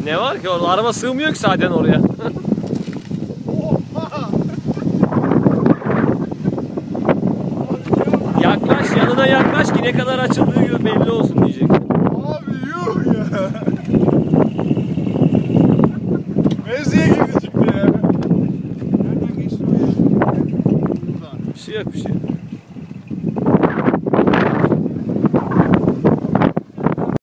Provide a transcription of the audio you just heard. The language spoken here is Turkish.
Ne var ki orada? Araba sığmıyor ki zaten oraya. Yaklaş, yanına yaklaş ki ne kadar açıldığı belli olsun diyecek. Abi yuh ya. Mevziye girdi çıktı ya. Nereden geçti o ya? Buradan. Bir şey yok, bir şey yok.